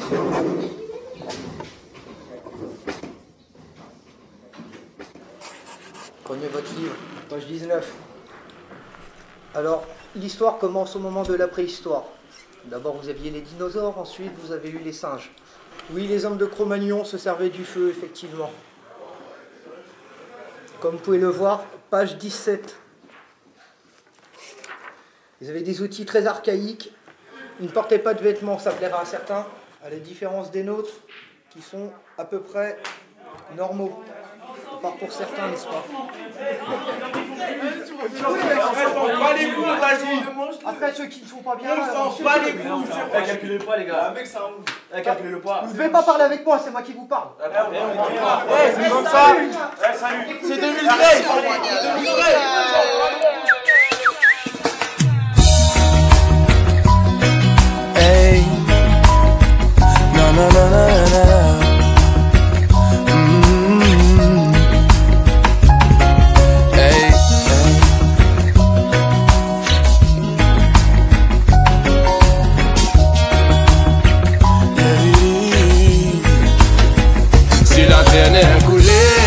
Prenez votre livre, page 19. Alors, l'histoire commence au moment de la préhistoire. D'abord, vous aviez les dinosaures, ensuite, vous avez eu les singes. Oui, les hommes de Cro-Magnon se servaient du feu, effectivement. Comme vous pouvez le voir, page 17. Ils avaient des outils très archaïques. Ils ne portaient pas de vêtements, ça plaira à certains, à la différence des nôtres, qui sont à peu près normaux. À part pour certains, n'est-ce pas? Après, ceux qui ne font pas bien... On s'en bat les couilles. Calculez pas, les gars. Calculez pas. Vous ne devez pas parler avec moi, c'est moi qui vous parle. C'est comme ça. C'est 2013. Hey, na na na na na. Hey, Si la terre est coulée,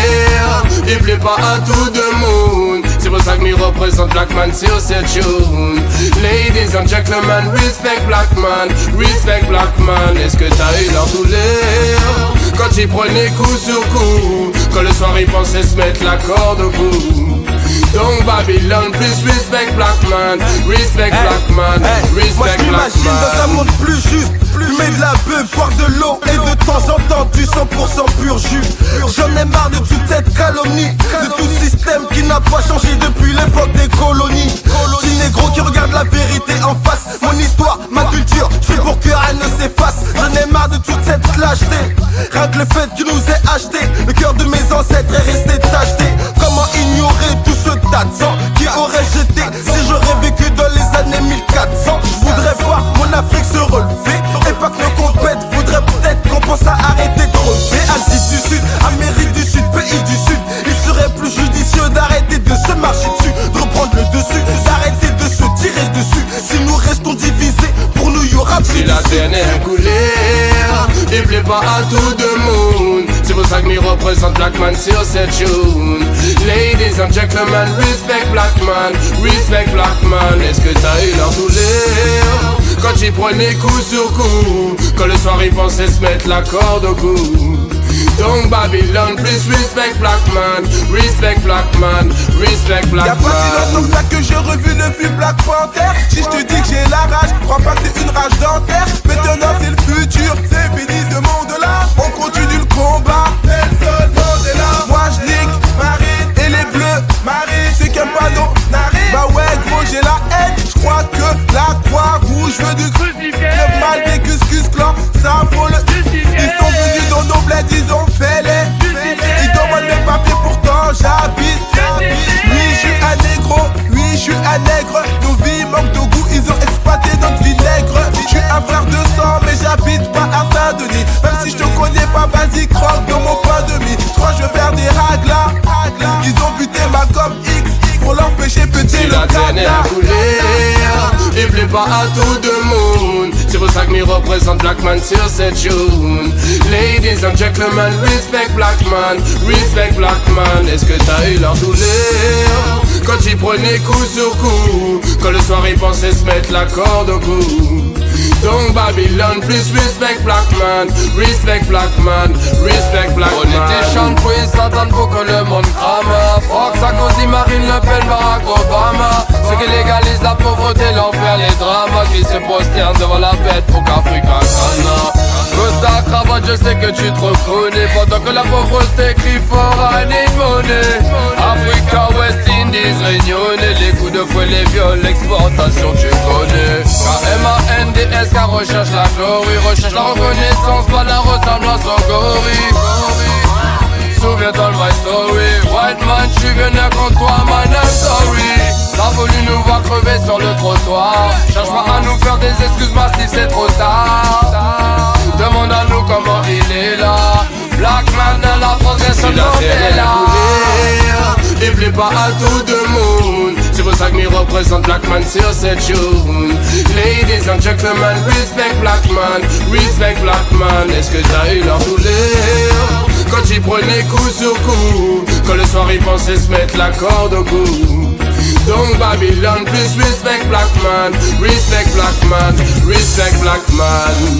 il plaît pas à tout le monde. C'est pour ça que m'y représente Blackman sur cette tune. Ladies and gentlemen, respect Blackman, respect Blackman. Est-ce que t'as eu leur douleur quand ils prenaient coup sur coup, quand le soir ils pensaient se mettre la corde au cou? Donc Babylone, plus respect Blackman, respect Blackman, respect moi je m'imagine dans un monde plus juste, fumer de la beuh, boire de l'eau et de temps en temps du 100% pur jus. J'en ai marre de toute cette calomnie, de tout système qui n'a pas changé depuis l'époque des colonies. Petit négro qui regarde la vérité en face, mon histoire, ma culture, je fais pour que rien ne s'efface. J'en ai marre de toute cette lâcheté, rien que le fait qu'ils nous aient acheté, le cœur de mes ancêtres est resté tacheté. Comment ignorer tout ce tas de sang qui aurait jeté si j'aurais vécu dans les années 1400? Je voudrais voir mon Afrique se relever et pas que nos compètes. Faudrait peut-être qu'on pense à arrêter de relever. Asie du Sud, Amérique du Sud, pays du Sud, il serait plus judicieux d'arrêter de se marcher dessus, de reprendre le dessus, d'arrêter de se tirer dessus. Si nous restons divisés, pour nous y aura plus si la terre est coulée, il plaît pas à tout le monde. C'est pour ça que m'y représente Blackman sur cette tune. Ladies and gentlemen, respect Blackman, respect Blackman. Est-ce que t'as eu leur douleur quand ils prenaient coup sur coup, quand le soir ils pensaient se mettre la corde au cou? Donc Babylone, plus respect Blackman, respect Blackman, respect Blackman. Y'a pas si longtemps que ça que j'ai revu le film Black Panther. Si je te dis que j'ai la rage, crois pas que c'est une rage dentaire. Maintenant c'est le futur, c'est fini ce monde-là. On continue le combat, Nelson Mandela. Moi je nique Marine et les bleus marines, c'est qu'un pas nos narines. Bah ouais gros j'ai la haine, je crois que la croix rouge veut du crucifier. Le mal des Cuscus Clan, ça vaut le. Ils sont venus dans nos bleds, ils ont fait les. Ils demandent mes papiers pourtant j'habite. Oui je suis un négro, oui je suis un nègre. Nos vies manquent de goût, ils ont exploité notre vinaigre. Je suis un frère de sang mais j'habite pas à Saint-Denis. Même si je te connais pas, vas-y croque dans mon pain de mie. Je crois que je vais faire des raglas. Ils ont buté Malcolm X pour l'empêcher péter le cadenas. Il plaît pas à tout le monde. C'est pour ça que m'y représente Blackman sur cette tune. Ladies and gentlemen, respect Blackman, respect Blackman. Est-ce que t'as eu leur douleur quand ils prenaient coup sur coup, quand le soir ils pensaient se mettre la corde au cou? Donc Babylone, plus respect Blackman, respect Blackman, respect Blackman. On était chante pour ils s'entendent pour que le monde crame. Fox, Sarkozy, Marine Le Pen, Barack Obama. Ceux qui légalisent la pauvreté, l'enfer, les dramas, qui se prosternent devant la bête pour qu'Africa crâne. Costa, cravate, je sais que tu te reconnais. Pendant que la pauvreté crie fort, I need money. Africa, West Indies, réunionnais. Les coups de fouet, les viols, l'exportation, tu connais. KMANDS, car recherche la gloire, recherche la reconnaissance, pas la ressemblance au gorille. Souviens-toi de my story. White man, je suis venu contre toi, man, I'm sorry. T'as voulu nous voir crever sur le trottoir. Cherche pas à nous faire des excuses massives, c'est trop tard. Demande à nous comment il est là. Black man, la progression de Mandela. Il plaît pas à tout le monde. C'est pour ça que m'y représente Blackman sur cette tune. Ladies Ladies and gentlemen, respect black man, respect black man. Est-ce que t'as eu leur douleur quand ils prenaient coup sur coup, quand le soir ils pensaient se mettre la corde au cou? Donc Babylon, plus respect black man, respect black man, respect black man.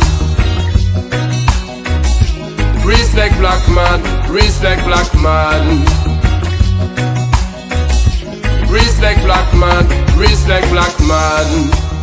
Respect black man, respect black man. Respect black man, respect black man.